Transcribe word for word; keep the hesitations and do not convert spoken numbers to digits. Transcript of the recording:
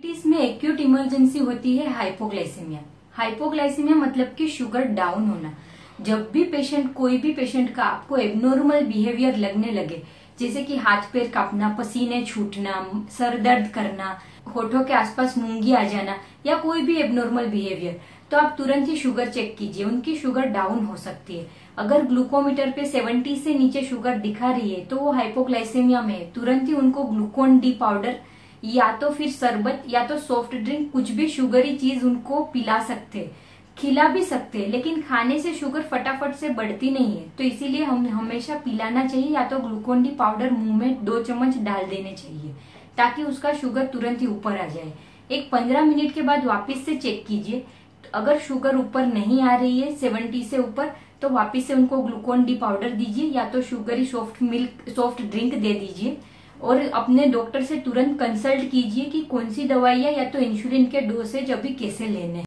Diabetes में acute emergency होती है हाइपोग्लाइसीमिया। हाइपोग्लाइसीमिया मतलब कि शुगर डाउन होना। जब भी पेशेंट कोई भी पेशेंट का आपको एबनॉर्मल बिहेवियर लगने लगे, जैसे कि हाथ पैर कांपना, पसीने छूटना, सर दर्द करना, होठों के आसपास मूंगी आ जाना या कोई भी एबनॉर्मल बिहेवियर, तो आप तुरंत ही शुगर चेक कीजिए। उनकी शुगर डाउन हो सकती है। अगर ग्लूकोमीटर पे सत्तर से नीचे शुगर दिखा रही है तो वो हाइपोग्लाइसेमिया में है। तुरंत ही उनको ग्लूकोन डी पाउडर या तो फिर शरबत या तो सॉफ्ट ड्रिंक, कुछ भी शुगरी चीज उनको पिला सकते हैं, खिला भी सकते हैं। लेकिन खाने से शुगर फटाफट से बढ़ती नहीं है, तो इसीलिए हम हमेशा पिलाना चाहिए या तो ग्लूकोन डी पाउडर मुंह में दो चम्मच डाल देने चाहिए ताकि उसका शुगर तुरंत ही ऊपर आ जाए। एक पंद्रह मिनट के बाद वापस से चेक कीजिए। अगर शुगर ऊपर नहीं आ रही है सत्तर से ऊपर, तो वापस से उनको ग्लूकोन डी पाउडर दीजिए या तो sugary soft milk soft drink दे दीजिए। और अपने डॉक्टर से तुरंत कंसल्ट कीजिए कि कौन सी दवाइयाँ या तो इंसुलिन के डोसेज अभी कैसे लेने हैं।